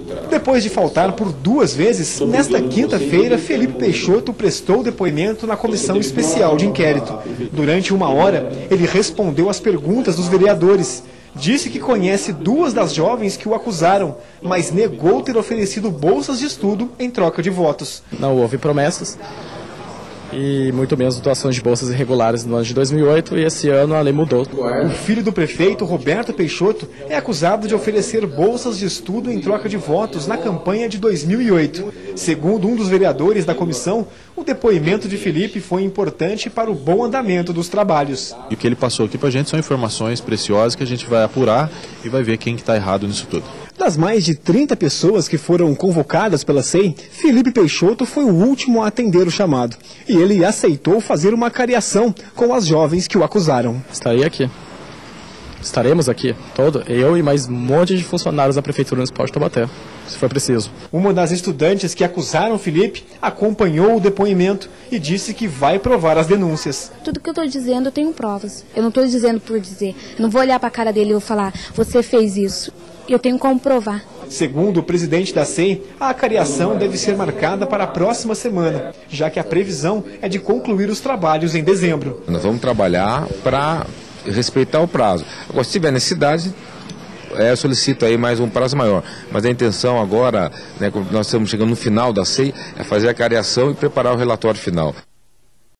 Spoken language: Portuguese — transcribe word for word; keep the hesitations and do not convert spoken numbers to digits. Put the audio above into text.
Depois de faltar por duas vezes, nesta quinta-feira, Felipe Peixoto prestou depoimento na Comissão Especial de Inquérito. Durante uma hora, ele respondeu às perguntas dos vereadores. Disse que conhece duas das jovens que o acusaram, mas negou ter oferecido bolsas de estudo em troca de votos. Não houve promessas e muito menos doações de bolsas irregulares no ano de dois mil e oito, e esse ano a lei mudou. O filho do prefeito, Roberto Peixoto, é acusado de oferecer bolsas de estudo em troca de votos na campanha de dois mil e oito. Segundo um dos vereadores da comissão, o depoimento de Felipe foi importante para o bom andamento dos trabalhos. E o que ele passou aqui para a gente são informações preciosas que a gente vai apurar e vai ver quem está errado nisso tudo. Das mais de trinta pessoas que foram convocadas pela S E I, Felipe Peixoto foi o último a atender o chamado. E ele aceitou fazer uma cariação com as jovens que o acusaram. Estarei aqui. Estaremos aqui, todo, eu e mais um monte de funcionários da Prefeitura Municipal de Taubaté, se for preciso. Uma das estudantes que acusaram Felipe acompanhou o depoimento e disse que vai provar as denúncias. Tudo que eu estou dizendo eu tenho provas. Eu não estou dizendo por dizer. Eu não vou olhar para a cara dele e vou falar, você fez isso. Eu tenho como provar. Segundo o presidente da S E I, a acariação deve ser marcada para a próxima semana, já que a previsão é de concluir os trabalhos em dezembro. Nós vamos trabalhar para respeitar o prazo. Agora, se tiver necessidade, é, eu solicito aí mais um prazo maior. Mas a intenção agora, né, nós estamos chegando no final da S E I, é fazer a acariação e preparar o relatório final.